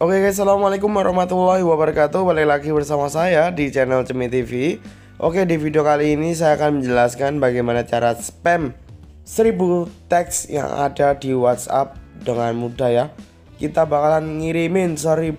Oke guys, assalamualaikum warahmatullahi wabarakatuh. Balik lagi bersama saya di channel Cemi TV. Oke, di video kali ini saya akan menjelaskan bagaimana cara spam 1000 teks yang ada di WhatsApp dengan mudah ya. Kita bakalan ngirimin 1000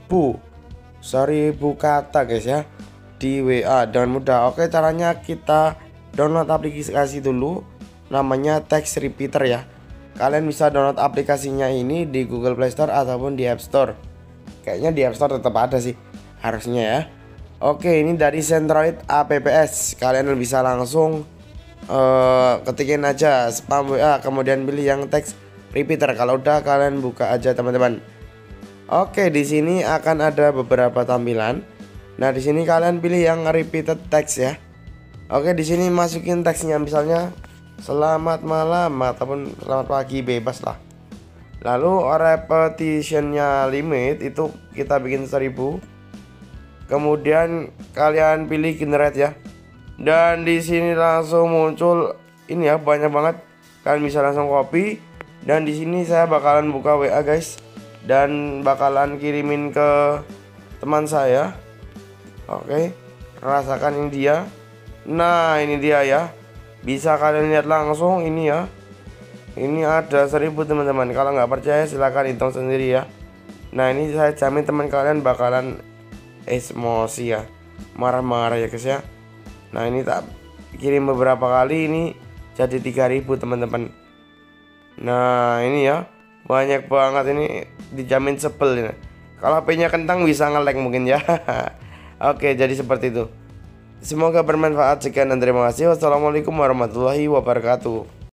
kata guys ya di WA dengan mudah. Oke, caranya kita download aplikasi dulu, namanya Text Repeater ya. Kalian bisa download aplikasinya ini di Google Play Store ataupun di App Store. Kayaknya di App Store tetap ada sih, harusnya ya. Oke, ini dari Centroid Apps. Kalian bisa langsung ketikin aja spam WA, kemudian pilih yang Text Repeater. Kalau udah, kalian buka aja teman-teman. Oke, di sini akan ada beberapa tampilan. Nah, di sini kalian pilih yang repeated text ya. Oke, di sini masukin teksnya, misalnya selamat malam ataupun selamat pagi, bebas lah. Lalu repetitionnya limit itu kita bikin 1000. Kemudian kalian pilih generate ya. Dan di sini langsung muncul ini ya, banyak banget. Kalian bisa langsung copy. Dan di sini saya bakalan buka WA guys, dan bakalan kirimin ke teman saya. Oke, rasakan ini dia. Nah, ini dia ya. Bisa kalian lihat langsung ini ya. Ini ada 1000 teman-teman. Kalau nggak percaya silahkan hitung sendiri ya. Nah, ini saya jamin teman kalian bakalan emosi ya, marah-marah ya guys ya. Nah, ini tak kirim beberapa kali, ini jadi 3000 teman-teman. Nah, ini ya, banyak banget, ini dijamin sebel ini. Kalau HP-nya kentang bisa nge-lag mungkin ya. Oke, jadi seperti itu. Semoga bermanfaat. Sekian dan terima kasih. Wassalamualaikum warahmatullahi wabarakatuh.